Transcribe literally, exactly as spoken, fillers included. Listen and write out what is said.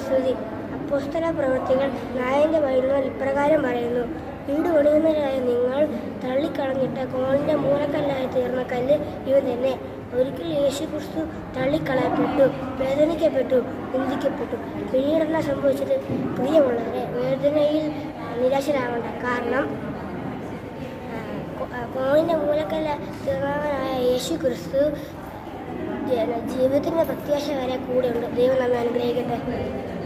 സ്തുതി. അപ്പോസ്തല പ്രവൃത്തികൾ നാലിന്റെ പതിനൊന്നിൽ ഇപ്രകാരം പറയുന്നു: വീട് പണിയുന്നവരായ നിങ്ങൾ തള്ളിക്കളഞ്ഞിട്ട് കോണിന്റെ മൂലക്കല്ലായി തീർന്ന കല്ല് ഇവൻ തന്നെ. ഒരിക്കൽ യേശുക്രിസ്തു തള്ളിക്കളയപ്പെട്ടു, വേദനിക്കപ്പെട്ടു, നിന്ദിക്കപ്പെട്ടു. പിന്നീടെല്ലാം സംഭവിച്ചത്? പ്രിയമുള്ളവരെ, വേദനയിൽ നിരാശരാകണ്ട. കാരണം കോണിന്റെ മൂലക്കല്ല തീർന്നവനായ യേശുക്രിസ്തു ജീവിതത്തിന്റെ പ്രത്യാശ വരെ കൂടെയുണ്ട്. ദൈവം നമ്മെ അനുഗ്രഹിക്കട്ടെ.